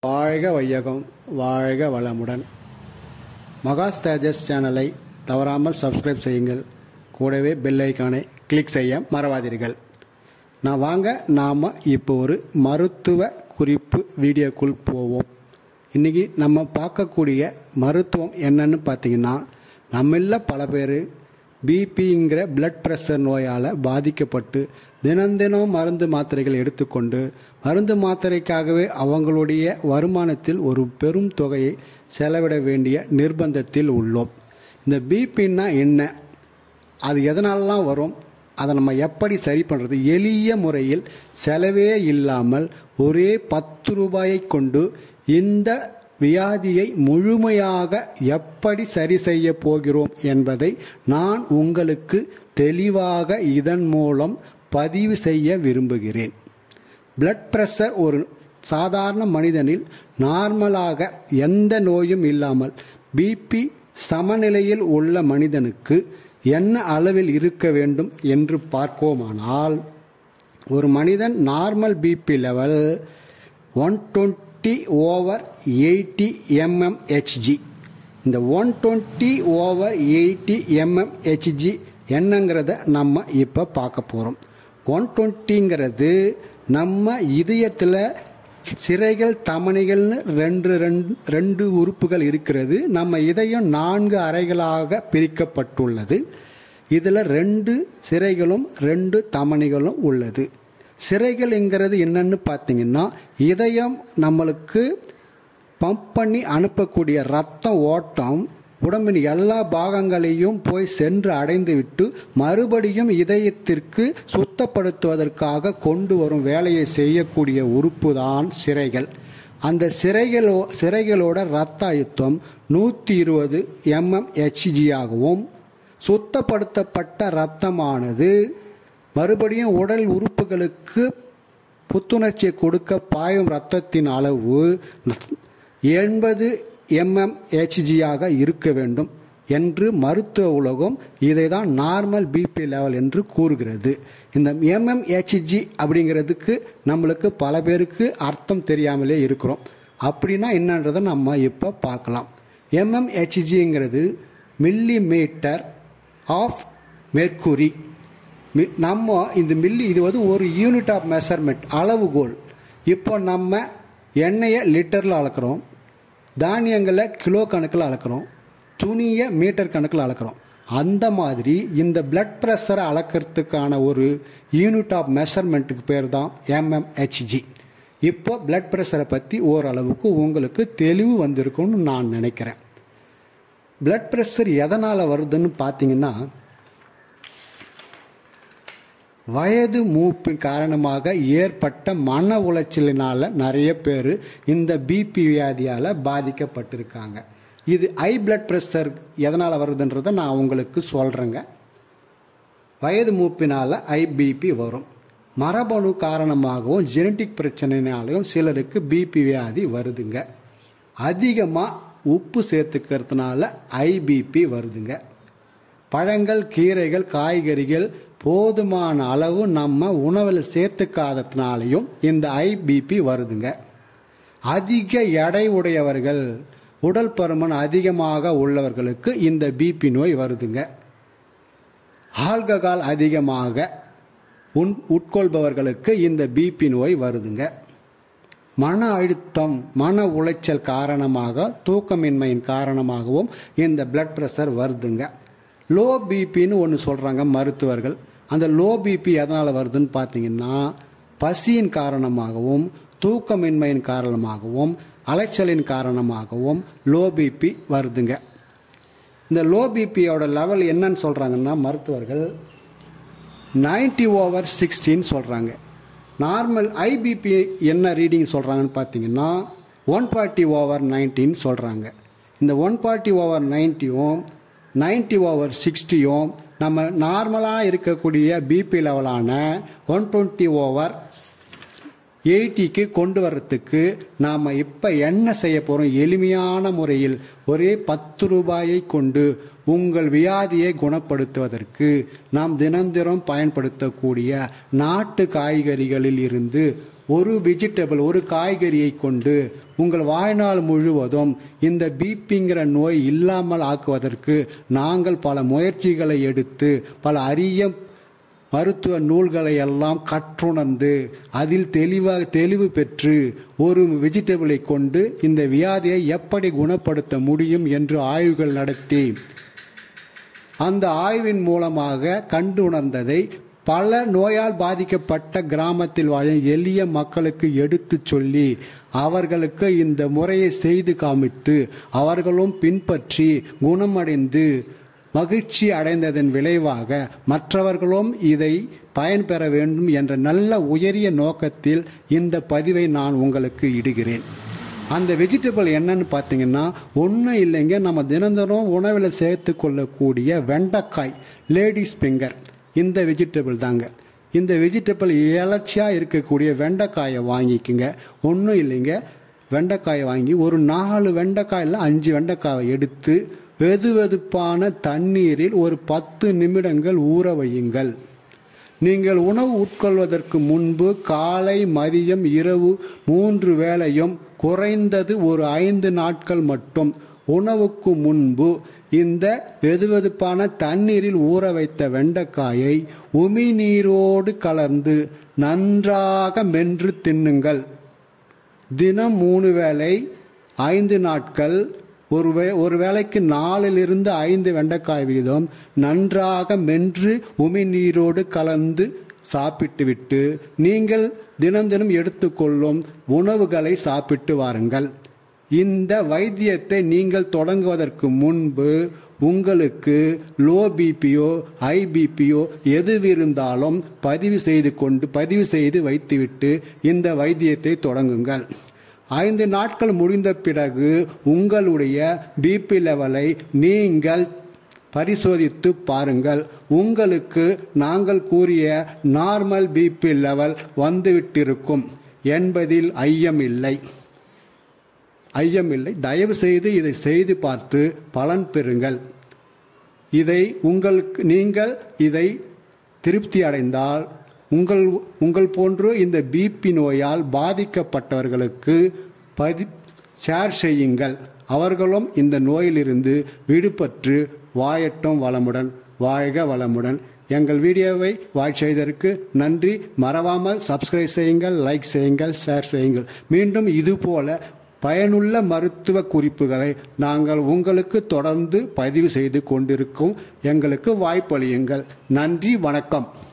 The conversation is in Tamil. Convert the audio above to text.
வாழ்க வையகம், வாழ்க வளமுடன். மகாஸ் தேஜஸ் சேனலை தவறாமல் சப்ஸ்கிரைப் செய்யுங்கள். கூடவே பெல் ஐக்கானை கிளிக் செய்ய மறவாதீர்கள். நாம் இப்போ ஒரு மருத்துவ குறிப்பு வீடியோக்குள் போவோம். இன்றைக்கி நம்ம பார்க்கக்கூடிய மருத்துவம் என்னன்னு பார்த்தீங்கன்னா, நம்மள பல பேர் பிபிங்கிற பிளட் ப்ரெஷர் நோயால் பாதிக்கப்பட்டு தினம் மருந்து மாத்திரைகள் எடுத்துக்கொண்டு மருந்து மாத்திரைக்காகவே அவங்களுடைய வருமானத்தில் ஒரு பெரும் தொகையை செலவிட வேண்டிய நிர்பந்தத்தில் உள்ளோம். இந்த பிபின்னா என்ன, அது எதனாலலாம் வரும், அதை நம்ம எப்படி சரி பண்ணுறது, எளிய முறையில் செலவே இல்லாமல் ஒரே 10 ரூபாயை கொண்டு இந்த வியாதியை முழுமையாக எப்படி சரி செய்ய போகிறோம் என்பதை நான் உங்களுக்கு தெளிவாக இதன் மூலம் பதிவு செய்ய விரும்புகிறேன். பிளட் பிரஷர் ஒரு சாதாரண மனிதனில் நார்மலாக எந்த நோயும் இல்லாமல் பிபி சமநிலையில் உள்ள மனிதனுக்கு என்ன அளவில் இருக்க வேண்டும் என்று பார்ப்போமானால், ஒரு மனிதன் நார்மல் பிபி லெவல் 120/80 mmHg. இந்த 120/80 mmHg என்னங்கிறத நம்ம இப்போ பார்க்க போகிறோம். 120ங்கிறது நம்ம இதயத்தில் சிரைகள் தமனிகள்னு ரெண்டு உறுப்புகள் இருக்கிறது. நம்ம இதயம் 4 அறைகளாக பிரிக்கப்பட்டுள்ளது. இதில் 2 சிரைகளும் 2 தமனிகளும் உள்ளது. சிரைகள்ங்கிறது என்னன்னு பார்த்தீங்கன்னா, இதயம் நம்மளுக்கு பம்ப் பண்ணி அனுப்பக்கூடிய ரத்த ஓட்டம் உடம்பின் எல்லா பாகங்களையும் போய் சென்று அடைந்து விட்டு மறுபடியும் இதயத்திற்கு சுத்தப்படுத்துவதற்காக கொண்டு வரும் வேலையை செய்யக்கூடிய உறுப்பு தான் சிரைகள். அந்த சிரைகளோட ரத்த அழுத்தம் 120 mmHg ஆகவும், சுத்தப்படுத்தப்பட்ட இரத்தமானது மறுபடியும் உடல் உறுப்புகளுக்கு புத்துணர்ச்சியை கொடுக்க பாயும் இரத்தத்தின் அளவு 80 mmHg ஆக இருக்க வேண்டும் என்று மருத்துவ உலகம் இதை தான் நார்மல் பிபி லெவல் என்று கூறுகிறது. இந்த mmHg அப்படிங்கிறதுக்கு நம்மளுக்கு பல பேருக்கு அர்த்தம் தெரியாமலே இருக்கிறோம். அப்படின்னா என்னன்றதை நம்ம இப்போ பார்க்கலாம். mmHgங்கிறது மில்லிமீட்டர் ஆஃப் மெர்க்குரி. நம்ம இந்த இது ஒரு யூனிட் ஆஃப் மெஷர்மெண்ட், அளவுகோல். இப்போ நம்ம எண்ணெயை லிட்டரில் அளக்கிறோம், தானியங்களை கிலோ கணக்கில் அளக்கிறோம், துணியை மீட்டர் கணக்கில் அளக்கிறோம். அந்த மாதிரி இந்த பிளட் ப்ரெஷரை அளக்கிறதுக்கான ஒரு யூனிட் ஆஃப் மெஷர்மெண்ட்டுக்கு பேர் தான் mmHg. இப்போ பிளட் ப்ரெஷரை பற்றி ஓரளவுக்கு உங்களுக்கு தெளிவு வந்திருக்கும்னு நான் நினைக்கிறேன். பிளட் ப்ரெஷர் எதனால் வருதுன்னு பார்த்தீங்கன்னா, வயது மூப்பின் காரணமாக ஏற்பட்ட மன உளைச்சலினால நிறைய பேர் இந்த பிபி வியாதியால் பாதிக்கப்பட்டிருக்காங்க. இது ஹை பிளட் ப்ரெஷர் எதனால் வருதுன்றதை நான் உங்களுக்கு சொல்கிறேங்க. வயது மூப்பினால் ஹை பிபி வரும். மரபணு காரணமாகவும் ஜெனட்டிக் பிரச்சனைனாலையும் சிலருக்கு பிபி வியாதி வருதுங்க. அதிகமாக உப்பு சேர்த்துக்கிறதுனால ஹை பிபி வருதுங்க. பழங்கள், கீரைகள், காய்கறிகள் போதுமான அளவு நம்ம உணவில் சேர்த்துக்காததுனாலையும் இந்த ஹை பிபி வருதுங்க. அதிக எடை உடையவர்கள், உடல் பருமன் அதிகமாக உள்ளவர்களுக்கு இந்த பிபி நோய் வருதுங்க. ஆல்கஹால் அதிகமாக உட்கொள்பவர்களுக்கு இந்த பிபி நோய் வருதுங்க. மன அழுத்தம், மன உளைச்சல் காரணமாக, தூக்கமின்மையின் காரணமாகவும் இந்த பிளட் ப்ரெஷர் வருதுங்க. லோ பிபின்னு ஒன்று சொல்கிறாங்க மருத்துவர்கள். அந்த லோ பிபி எதனால் வருதுன்னு பார்த்தீங்கன்னா, பசியின் காரணமாகவும், தூக்கமின்மையின் காரணமாகவும், அலைச்சலின் காரணமாகவும் லோ பிபி வருதுங்க. இந்த லோ பிபியோட லெவல் என்னன்னு சொல்கிறாங்கன்னா மருத்துவர்கள் 90/60 சொல்கிறாங்க. நார்மல் ஐபிபி என்ன ரீடிங் சொல்கிறாங்கன்னு பார்த்தீங்கன்னா 140/90 சொல்கிறாங்க. இந்த 140/90யும் 90/60யும் நம்ம நார்மலாக இருக்கக்கூடிய பிபி லெவலான 120/80க்கு கொண்டு வர்றதுக்கு நாம் இப்போ என்ன செய்ய போகிறோம், எளிமையான முறையில் ஒரே 10 ரூபாயை கொண்டு உங்கள் வியாதியை குணப்படுத்துவதற்கு நாம் தினம் பயன்படுத்தக்கூடிய நாட்டு காய்கறிகளில் இருந்து ஒரு வெஜிடபிள், ஒரு காய்கறியை கொண்டு உங்கள் வாழ்நாள் முழுவதும் இந்த பிபிங்கிற நோய் இல்லாமல் ஆக்குவதற்கு நாங்கள் பல முயற்சிகளை எடுத்து பல அரிய மருத்துவ நூல்களை எல்லாம் கற்றுணர்ந்து அதில் தெளிவு பெற்று ஒரு வெஜிடபிளை கொண்டு இந்த வியாதியை எப்படி குணப்படுத்த முடியும் என்று ஆய்வுகள் நடத்தி அந்த ஆய்வின் மூலமாக கண்டுணர்ந்ததை பல நோயால் பாதிக்கப்பட்ட கிராமத்தில் வாழும் எளிய மக்களுக்கு எடுத்து சொல்லி அவர்களுக்கு இந்த முறையை செய்து காமித்து அவர்களும் பின்பற்றி குணமடைந்து மகிழ்ச்சி அடைந்ததன் விளைவாக மற்றவர்களும் இதை பயன்பெற வேண்டும் என்ற நல்ல உயரிய நோக்கத்தில் இந்த பதிவை நான் உங்களுக்கு இடுகிறேன். அந்த வெஜிடபிள் என்னன்னு பார்த்தீங்கன்னா ஒன்றும் இல்லைங்க, நம்ம தினந்தனம் உணவில் சேர்த்து கொள்ளக்கூடிய வெண்டைக்காய், லேடிஸ் ஃபிங்கர், இந்த வெஜிடபிள் தாங்க. இந்த வெஜிடபிள் இலச்சியாக இருக்கக்கூடிய வெண்டைக்காயை வாங்கிக்குங்க. ஒன்றும் இல்லைங்க, வெண்டைக்காயை வாங்கி ஒரு 4 வெண்டைக்காயில் 5 வெண்டைக்காயை எடுத்து வெதுவெதுப்பான தண்ணீரில் ஒரு 10 நிமிடங்கள் ஊற வையுங்கள். நீங்கள் உணவு உட்கொள்வதற்கு முன்பு காலை, மதியம், இரவு 3 வேளையும் குறைந்தது ஒரு 5 நாட்கள் மட்டும் உணவுக்கு முன்பு இந்த வெதுவெதுப்பான தண்ணீரில் ஊற வைத்த வெண்டைக்காயை உமிநீரோடு கலந்து நன்றாக மென்று தின்னுங்கள். தினம் 3 வேளை 5 நாட்கள் ஒரு வேளைக்கு 4 to 5 வெண்டைக்காய் வீதம் நன்றாக மென்று உமிநீரோடு கலந்து சாப்பிட்டுவிட்டு நீங்கள் தினம் எடுத்துக்கொள்ளும் உணவுகளை சாப்பிட்டு வாருங்கள். இந்த வைத்தியத்தை நீங்கள் தொடங்குவதற்கு முன்பு உங்களுக்கு லோ பிபியோ ஹை பிபியோ எதுவிருந்தாலும் பதிவு செய்து வைத்துவிட்டு இந்த வைத்தியத்தை தொடங்குங்கள். 5 நாட்கள் முடிந்த பிறகு உங்களுடைய பிபி லெவலை நீங்கள் பரிசோதித்து பாருங்கள். உங்களுக்கு நாங்கள் கூறிய நார்மல் பிபி லெவல் வந்துவிட்டிருக்கும் என்பதில் ஐயமில்லை. தயவு செய்து இதை செய்து பார்த்து பலன் பெறுங்கள். நீங்கள் இதை திருப்தி அடைந்தால் உங்கள் போன்று இந்த பிபி நோயால் பாதிக்கப்பட்டவர்களுக்கு ஷேர் செய்யுங்கள். அவர்களும் இந்த நோயிலிருந்து விடுபட்டு வாழட்டும் வளமுடன், வாழ்க வளமுடன். எங்கள் வீடியோவை வாட்ச் செய்ததற்கு நன்றி. மறவாமல் சப்ஸ்கிரைப் செய்யுங்கள், லைக் செய்யுங்கள், ஷேர் செய்யுங்கள். மீண்டும் இதுபோல பயனுள்ள மருத்துவ குறிப்புகளை நாங்கள் உங்களுக்கு தொடர்ந்து பதிவு செய்து கொண்டிருக்கும். எங்களுக்கு வாய்ப்பளியுங்கள். நன்றி, வணக்கம்.